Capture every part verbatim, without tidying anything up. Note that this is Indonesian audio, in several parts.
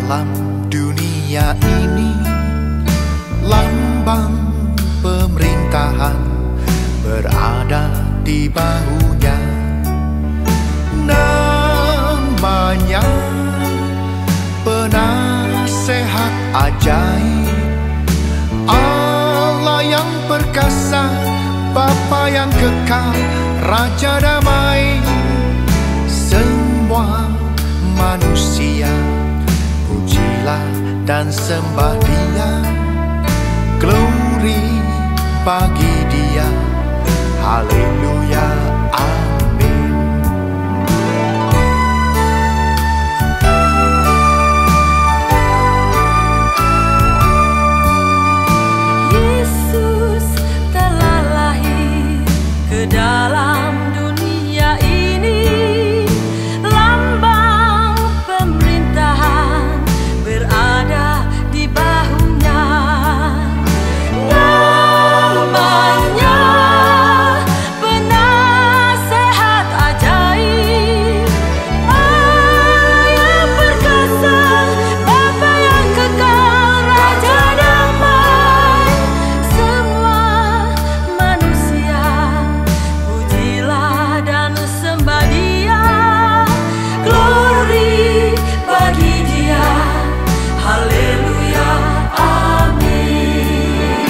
dalam dunia ini, lambang pemerintahan berada di bahunya. Namanya penasehat ajaib, Allah yang perkasa, Bapa yang kekal, Raja damai. Semua manusia pujilah dan sembah Dia, glory bagi Dia, haleluya, amin. Yesus telah lahir ke dalam dunia ini, lambang pemerintahan berada di bahunya. Namanya penasehat ajaib, Allah yang perkasa, Bapa yang kekal, Raja damai. Semua manusia pujilah dan sembah Dia, glory bagi Dia, haleluya, amin.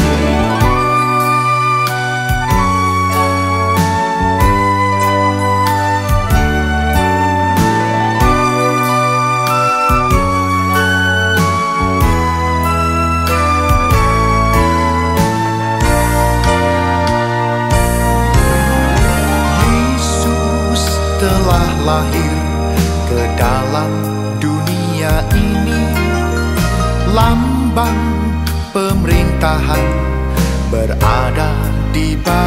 Yesus telah lahir ke dalam dunia ini, lambang pemerintahan berada di bawah.